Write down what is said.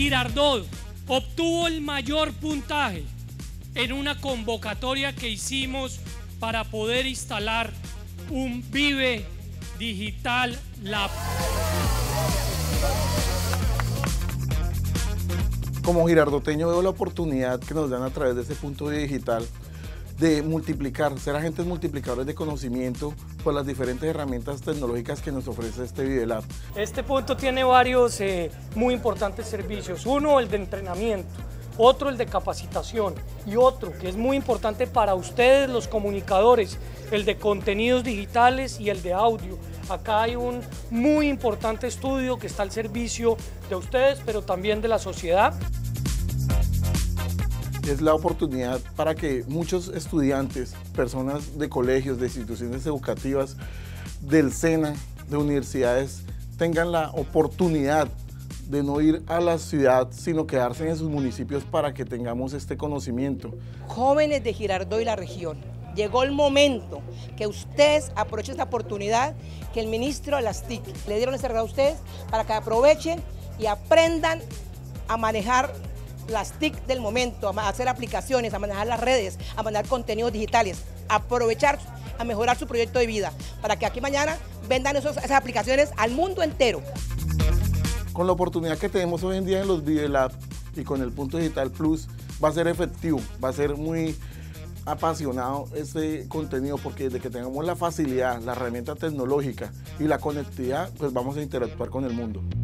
Girardot obtuvo el mayor puntaje en una convocatoria que hicimos para poder instalar un Vive Digital Lab. Como girardoteño veo la oportunidad que nos dan a través de ese punto digital de multiplicar, ser agentes multiplicadores de conocimiento por las diferentes herramientas tecnológicas que nos ofrece este ViveLab. Este punto tiene varios muy importantes servicios. Uno, el de entrenamiento, otro, el de capacitación, y otro, que es muy importante para ustedes los comunicadores, el de contenidos digitales y el de audio. Acá hay un muy importante estudio que está al servicio de ustedes, pero también de la sociedad. Es la oportunidad para que muchos estudiantes, personas de colegios, de instituciones educativas, del SENA, de universidades, tengan la oportunidad de no ir a la ciudad, sino quedarse en sus municipios para que tengamos este conocimiento. Jóvenes de Girardot y la región, llegó el momento que ustedes aprovechen esta oportunidad que el ministro de las TIC le dieron ese regalo a ustedes para que aprovechen y aprendan a manejar las TIC del momento, a hacer aplicaciones, a manejar las redes, a manejar contenidos digitales, a aprovechar, a mejorar su proyecto de vida, para que aquí mañana vendan esas aplicaciones al mundo entero. Con la oportunidad que tenemos hoy en día en los ViveLab y con el Punto Digital Plus, va a ser efectivo, va a ser muy apasionado este contenido, porque desde que tengamos la facilidad, la herramienta tecnológica y la conectividad, pues vamos a interactuar con el mundo.